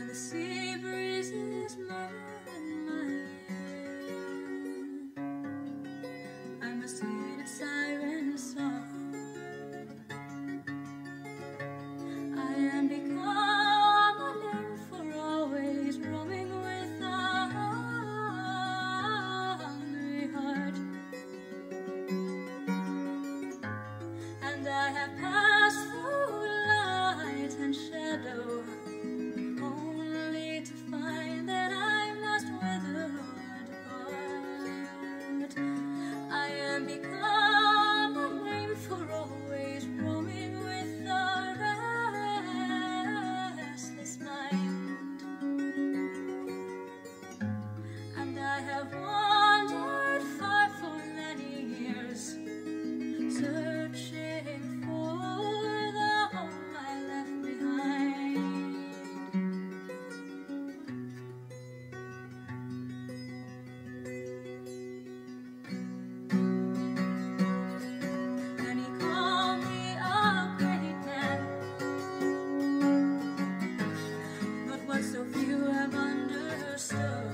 the sea breezes murmur in my ear. I'm a seated siren song. I am become a name for always roaming with a hungry heart. And I have passed through light and shadow, only to find that I must wither or depart. I am become a name for always roaming with a restless mind. And I have wandered far for many years, searching for the home I left behind. Many call me a great man, but what so few have understood